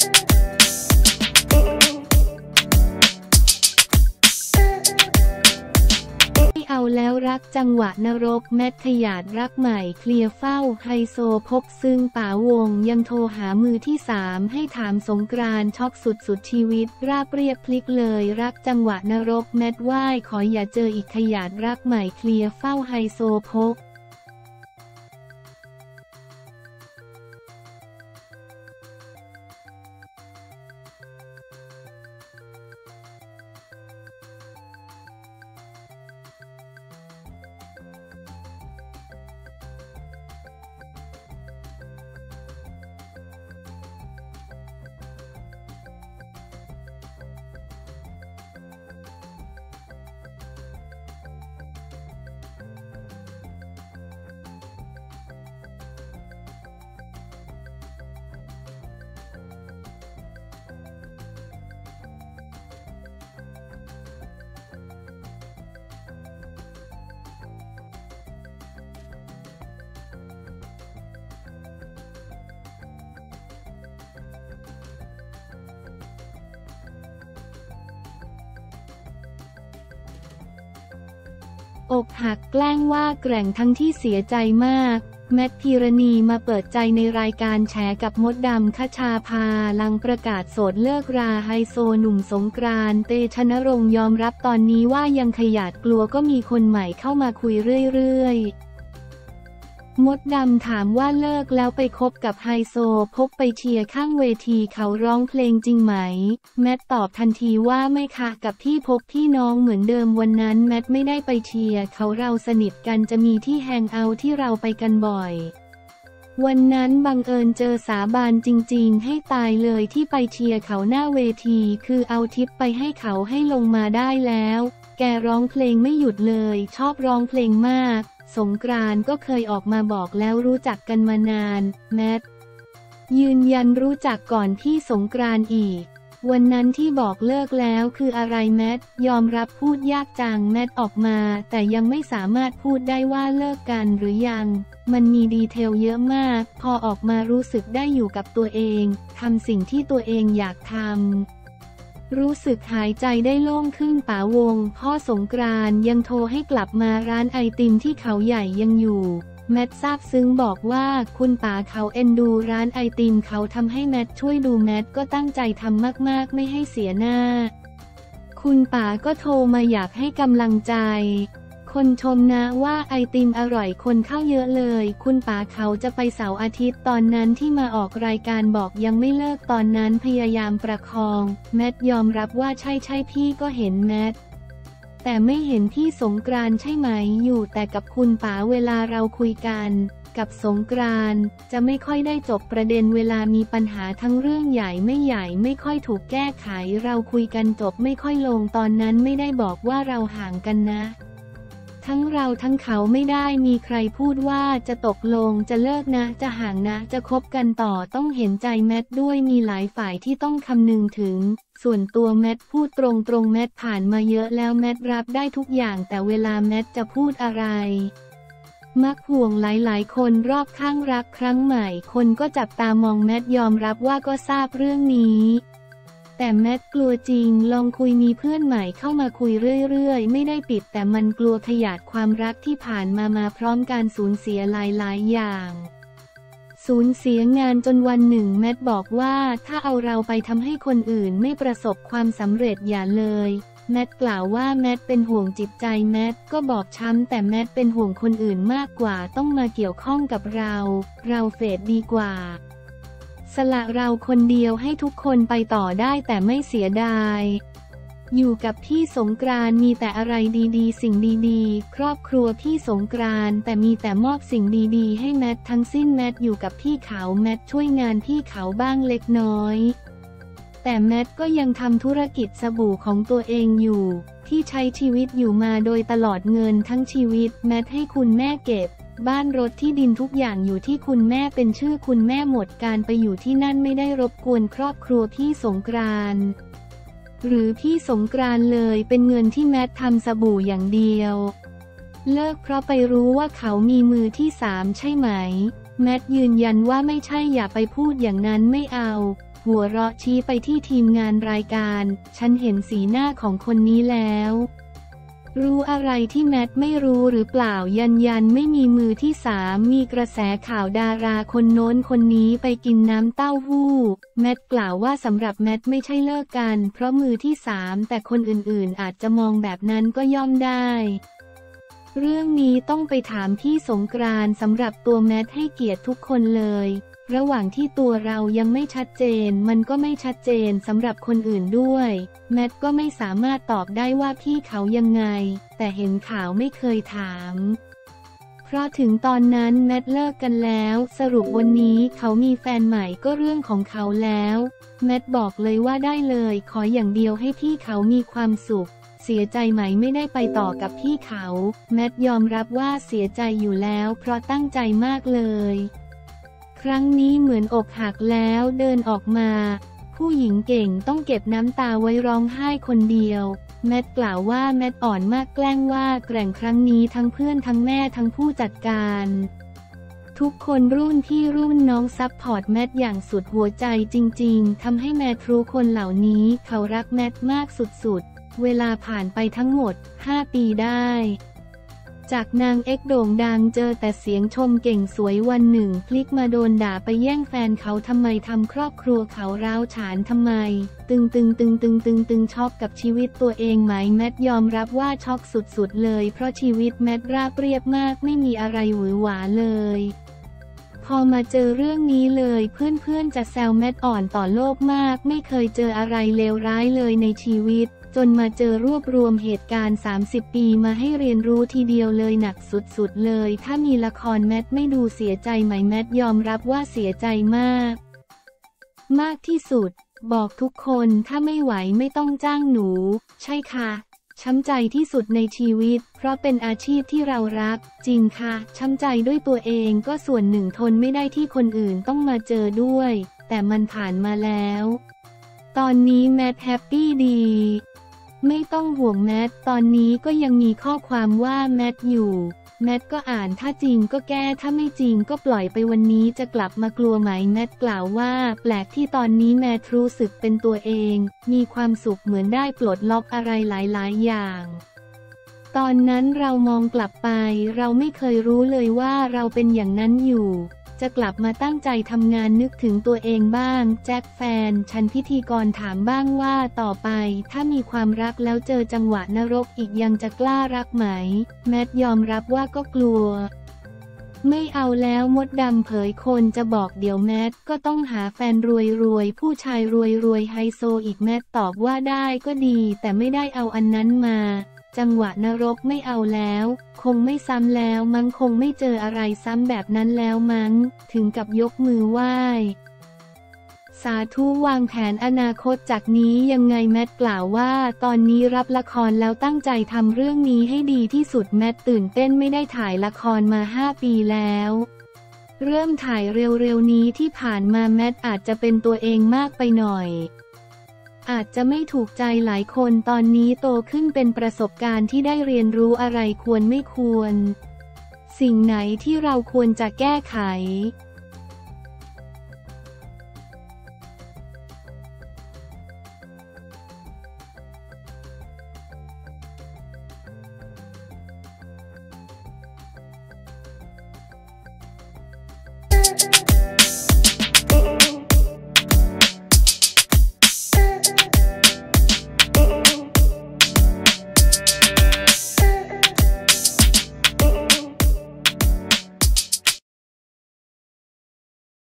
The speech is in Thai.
เอาแล้วรักจังหวะนรกแมทขยาดรักใหม่เคลียร์เฝ้าไฮโซพกซึ่งป๋าวงยังโทรหามือที่3ให้ถามสงกรานต์ช็อกสุดชีวิตราบเรียบพลิกเลยรักจังหวะนรกแมทว่ายขออย่าเจออีกขยาดรักใหม่เคลียร์เฝ้าไฮโซพกอกหักแกล้งว่าแกร่งทั้งที่เสียใจมากแมทพีรณีมาเปิดใจในรายการแฉกับมดดำคชาภาหลังประกาศโสดเลิกราไฮโซหนุ่มสงกรานต์เตชะนรงค์ยอมรับตอนนี้ว่ายังขยาดกลัวก็มีคนใหม่เข้ามาคุยเรื่อยๆมดดำถามว่าเลิกแล้วไปคบกับไฮโซพกไปเชียร์ข้างเวทีเขาร้องเพลงจริงไหมแมทตอบทันทีว่าไม่ค่ะกับพี่พกพี่น้องเหมือนเดิมวันนั้นแมทไม่ได้ไปเชียร์เขาเราสนิทกันจะมีที่แฮงเอาท์ที่เราไปกันบ่อยวันนั้นบังเอิญเจอสาบานจริงๆให้ตายเลยที่ไปเชียร์เขาหน้าเวทีคือเอาทิปไปให้เขาให้ลงมาได้แล้วแกร้องเพลงไม่หยุดเลยชอบร้องเพลงมากสงกรานต์ก็เคยออกมาบอกแล้วรู้จักกันมานานแมทยืนยันรู้จักก่อนที่สงกรานต์อีกวันนั้นที่บอกเลิกแล้วคืออะไรแมทยอมรับพูดยากจังแมทออกมาแต่ยังไม่สามารถพูดได้ว่าเลิกกันหรือยังมันมีดีเทลเยอะมากพอออกมารู้สึกได้อยู่กับตัวเองทำสิ่งที่ตัวเองอยากทำรู้สึกหายใจได้โล่งขึ้นป๋าวงพ่อสงกรานต์ยังโทรให้กลับมาร้านไอติมที่เขาใหญ่ยังอยู่แมทซาบซึ้งบอกว่าคุณป๋าเขาเอ็นดูร้านไอติมเขาทำให้แมทช่วยดูแมทก็ตั้งใจทำมากๆไม่ให้เสียหน้าคุณป๋าก็โทรมาอยากให้กำลังใจคนชมนะว่าไอติมอร่อยคนเข้าเยอะเลยคุณป๋าเขาจะไปเสาร์อาทิตย์ตอนนั้นที่มาออกรายการบอกยังไม่เลิกตอนนั้นพยายามประคองแมทยอมรับว่าใช่พี่ก็เห็นแมทแต่ไม่เห็นพี่สงกรานต์ใช่ไหมอยู่แต่กับคุณป๋าเวลาเราคุยกันกับสงกรานต์จะไม่ค่อยได้จบประเด็นเวลามีปัญหาทั้งเรื่องใหญ่ไม่ค่อยถูกแก้ไขเราคุยกันจบไม่ค่อยลงตอนนั้นไม่ได้บอกว่าเราห่างกันนะทั้งเราทั้งเขาไม่ได้มีใครพูดว่าจะตกลงจะเลิกนะจะห่างนะจะคบกันต่อต้องเห็นใจแมทด้วยมีหลายฝ่ายที่ต้องคำนึงถึงส่วนตัวแมทพูดตรงแมทผ่านมาเยอะแล้วแมทรับได้ทุกอย่างแต่เวลาแมทจะพูดอะไรมักห่วงหลายคนรอบข้างรักครั้งใหม่คนก็จับตามองแมทยอมรับว่าก็ทราบเรื่องนี้แต่แมทกลัวจริงลองคุยมีเพื่อนใหม่เข้ามาคุยเรื่อยๆไม่ได้ปิดแต่มันกลัวขยาดความรักที่ผ่านมาพร้อมการสูญเสียหลายๆอย่างสูญเสียงานจนวันหนึ่งแมทบอกว่าถ้าเอาเราไปทำให้คนอื่นไม่ประสบความสำเร็จอย่าเลยแมทกล่าวว่าแมทเป็นห่วงจิตใจแมทก็บอกช้ำแต่แมทเป็นห่วงคนอื่นมากกว่าต้องมาเกี่ยวข้องกับเราเฟดดีกว่าสละเราคนเดียวให้ทุกคนไปต่อได้แต่ไม่เสียดายอยู่กับพี่สงกรานต์มีแต่อะไรดีๆสิ่งดีๆครอบครัวพี่สงกรานต์แต่มีแต่มอบสิ่งดีๆให้แมททั้งสิ้นแมทอยู่กับพี่เขาแมทช่วยงานพี่เขาบ้างเล็กน้อยแต่แมทก็ยังทำธุรกิจสบู่ของตัวเองอยู่ที่ใช้ชีวิตอยู่มาโดยตลอดเงินทั้งชีวิตแมทให้คุณแม่เก็บบ้านรถที่ดินทุกอย่างอยู่ที่คุณแม่เป็นชื่อคุณแม่หมดการไปอยู่ที่นั่นไม่ได้รบกวนครอบครัวพี่สงกรานต์หรือพี่สงกรานต์เลยเป็นเงินที่แมททำสบู่อย่างเดียวเลิกเพราะไปรู้ว่าเขามีมือที่3ใช่ไหมแมทยืนยันว่าไม่ใช่อย่าไปพูดอย่างนั้นไม่เอาหัวเราะชี้ไปที่ทีมงานรายการฉันเห็นสีหน้าของคนนี้แล้วรู้อะไรที่แมทไม่รู้หรือเปล่ายันไม่มีมือที่สามมีกระแสข่าวดาราคนโน้นคนนี้ไปกินน้ำเต้าหู้แมทกล่าวว่าสำหรับแมทไม่ใช่เลิกกันเพราะมือที่สามแต่คนอื่นๆอาจจะมองแบบนั้นก็ย่อมได้เรื่องนี้ต้องไปถามพี่สงกรานต์สำหรับตัวแมทให้เกียรติทุกคนเลยระหว่างที่ตัวเรายังไม่ชัดเจนมันก็ไม่ชัดเจนสำหรับคนอื่นด้วยแมทก็ไม่สามารถตอบได้ว่าพี่เขายังไงแต่เห็นข่าวไม่เคยถามเพราะถึงตอนนั้นแมทเลิกกันแล้วสรุปวันนี้เขามีแฟนใหม่ก็เรื่องของเขาแล้วแมทบอกเลยว่าได้เลยขออย่างเดียวให้พี่เขามีความสุขเสียใจไหมไม่ได้ไปต่อกับพี่เขาแมทยอมรับว่าเสียใจอยู่แล้วเพราะตั้งใจมากเลยครั้งนี้เหมือนอกหักแล้วเดินออกมาผู้หญิงเก่งต้องเก็บน้ำตาไว้ร้องไห้คนเดียวแมทกล่าวว่าแมทอ่อนมากแกล้งว่าแกร่งครั้งนี้ทั้งเพื่อนทั้งแม่ทั้งผู้จัดการทุกคนรุ่นพี่รุ่นน้องซัพพอร์ตแมทอย่างสุดหัวใจจริงๆทำให้แมทรู้คนเหล่านี้เขารักแมทมากสุดๆเวลาผ่านไปทั้งหมด5 ปีได้จากนางเอกโด่งดังเจอแต่เสียงชมเก่งสวยวันหนึ่งพลิกมาโดนด่าไปแย่งแฟนเขาทำไมทำครอบครัวเขาร้าวฉานทำไมตึงช็อกกับชีวิตตัวเองไหมแมทยอมรับว่าช็อกสุดๆเลยเพราะชีวิตแมทราบเรียบมากไม่มีอะไรหวือหวาเลยพอมาเจอเรื่องนี้เลยเพื่อนๆจะแซวแมทอ่อนต่อโลกมากไม่เคยเจออะไรเลวร้ายเลยในชีวิตจนมาเจอรวบรวมเหตุการณ์30 ปีมาให้เรียนรู้ทีเดียวเลยหนักสุดๆเลยถ้ามีละครแมทไม่ดูเสียใจไหมแมทยอมรับว่าเสียใจมากที่สุดบอกทุกคนถ้าไม่ไหวไม่ต้องจ้างหนูใช่ค่ะช้ำใจที่สุดในชีวิตเพราะเป็นอาชีพที่เรารักจริงค่ะช้ำใจด้วยตัวเองก็ส่วนหนึ่งทนไม่ได้ที่คนอื่นต้องมาเจอด้วยแต่มันผ่านมาแล้วตอนนี้แมทแฮปปี้ดีไม่ต้องห่วงแมทตอนนี้ก็ยังมีข้อความว่าแมทอยู่แมทก็อ่านถ้าจริงก็แก้ถ้าไม่จริงก็ปล่อยไปวันนี้จะกลับมากลัวไหมแมทกล่าวว่าแปลกที่ตอนนี้แมทรู้สึกเป็นตัวเองมีความสุขเหมือนได้ปลดล็อกอะไรหลายๆอย่างตอนนั้นเรามองกลับไปเราไม่เคยรู้เลยว่าเราเป็นอย่างนั้นอยู่จะกลับมาตั้งใจทำงานนึกถึงตัวเองบ้างแจ็คแฟนฉันพิธีกรถามบ้างว่าต่อไปถ้ามีความรักแล้วเจอจังหวะนรกอีกยังจะกล้ารักไหมแมทยอมรับว่าก็กลัวไม่เอาแล้วมดดำเผยคนจะบอกเดี๋ยวแมทก็ต้องหาแฟนรวยผู้ชายรวยไฮโซอีกแมทตอบว่าได้ก็ดีแต่ไม่ได้เอาอันนั้นมาจังหวะนรกไม่เอาแล้วคงไม่ซ้ำแล้วมั้งคงไม่เจออะไรซ้ำแบบนั้นแล้วมั้งถึงกับยกมือไหว้สาธุวางแผนอนาคตจากนี้ยังไงแมทกล่าวว่าตอนนี้รับละครแล้วตั้งใจทำเรื่องนี้ให้ดีที่สุดแมทตื่นเต้นไม่ได้ถ่ายละครมา5 ปีแล้วเริ่มถ่ายเร็วๆนี้ที่ผ่านมาแมทอาจจะเป็นตัวเองมากไปหน่อยอาจจะไม่ถูกใจหลายคนตอนนี้โตขึ้นเป็นประสบการณ์ที่ได้เรียนรู้อะไรควรไม่ควรสิ่งไหนที่เราควรจะแก้ไข